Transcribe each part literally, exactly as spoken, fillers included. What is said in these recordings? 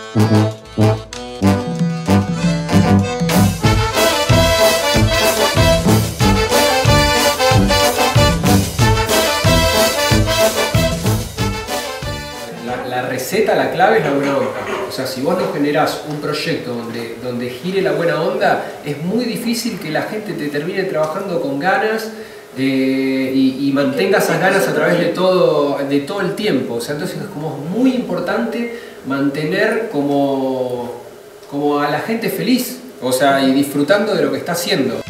La receta, la clave es la buena onda. O sea, si vos no generás un proyecto donde, donde gire la buena onda, es muy difícil que la gente te termine trabajando con ganas eh, y, y mantenga esas ganas a través de todo, de todo el tiempo. O sea, entonces es como muy importante mantener como, como a la gente feliz, o sea, y disfrutando de lo que está haciendo.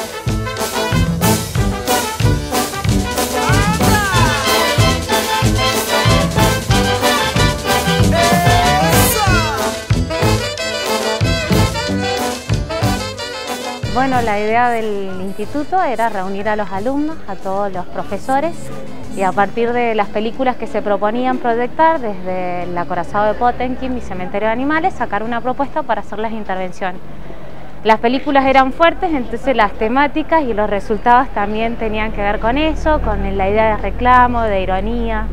Bueno, la idea del instituto era reunir a los alumnos, a todos los profesores, y a partir de las películas que se proponían proyectar, desde el acorazado de Potemkin y Cementerio de Animales, sacar una propuesta para hacer las intervenciones. Las películas eran fuertes, entonces las temáticas y los resultados también tenían que ver con eso, con la idea de reclamo, de ironía.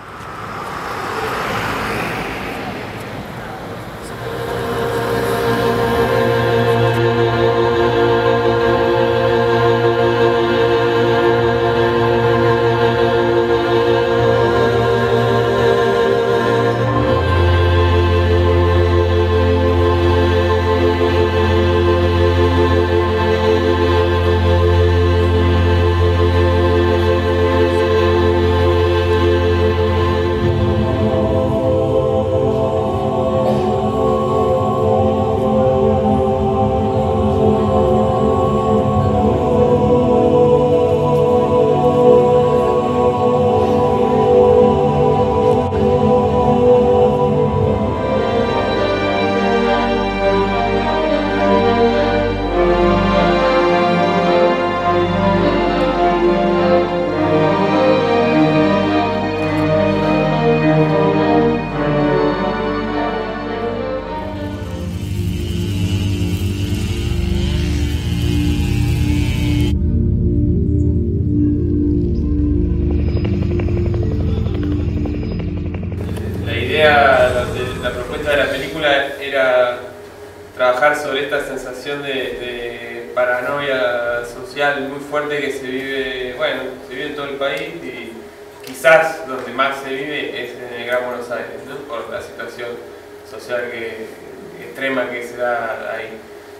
La, la propuesta de la película era trabajar sobre esta sensación de, de paranoia social muy fuerte que se vive, bueno, se vive en todo el país y quizás donde más se vive es en el Gran Buenos Aires, ¿no? Por la situación social que, extrema que se da ahí.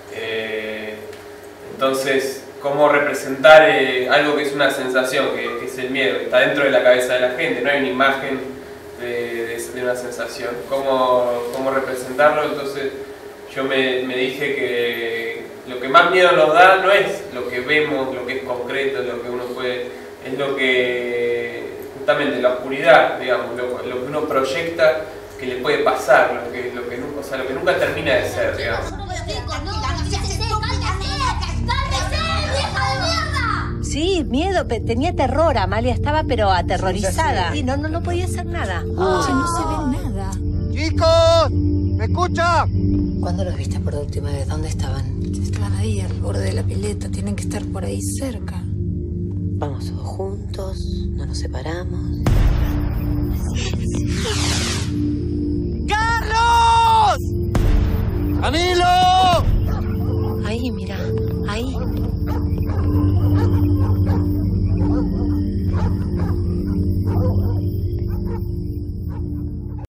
Eh, entonces, ¿cómo representar eh, algo que es una sensación, que, que es el miedo, que está dentro de la cabeza de la gente? No hay una imagen De, de, de una sensación, ¿Cómo, cómo representarlo? Entonces yo me, me dije que lo que más miedo nos da no es lo que vemos, lo que es concreto, lo que uno puede, es lo que, justamente la oscuridad, digamos, lo, lo que uno proyecta que le puede pasar, lo que, lo que, nunca, o sea, lo que nunca termina de ser, digamos. Sí, miedo, tenía terror, Amalia estaba pero aterrorizada. Sí, no, no, no podía hacer nada. Oh. No se ve nada. ¡Chicos! ¿Me escuchan? ¿Cuándo los viste por última vez? ¿Dónde estaban? Estaban ahí, al borde de la pileta. Tienen que estar por ahí cerca. Vamos todos juntos, no nos separamos. ¡Carlos! ¡Camila!